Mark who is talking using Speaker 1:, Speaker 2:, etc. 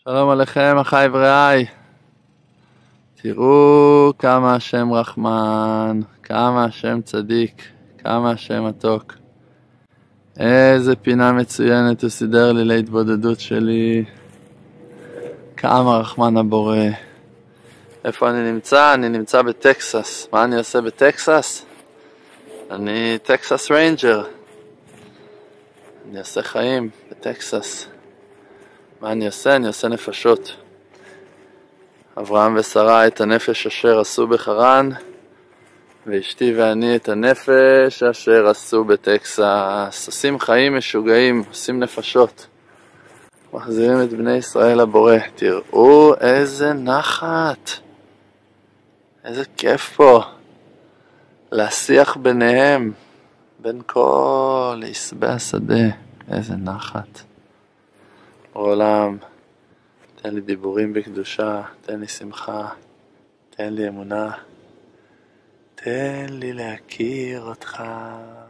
Speaker 1: שלום עליכם אחיי ורעיי. תראו כמה השם רחמן, כמה השם צדיק, כמה השם מתוק. איזה פינה מצוינת הוא סידר לי להתבודדות שלי. כמה רחמן הבורא. איפה אני נמצא? אני נמצא בטקסס. מה אני עושה בטקסס? אני טקסס ריינג'ר. אני עושה חיים בטקסס. מה אני עושה? אני עושה נפשות. אברהם ושרה את הנפש אשר עשו בחרן, ואשתי ואני את הנפש אשר עשו בטקסס. עושים חיים משוגעים, עושים נפשות. מחזירים את בני ישראל לבורא. תראו איזה נחת. איזה כיף פה. להשיח ביניהם. בין כל עשבי השדה. איזה נחת. עולם. תן לי דיבורים בקדושה, תן לי שמחה, תן לי אמונה, תן לי להכיר אותך.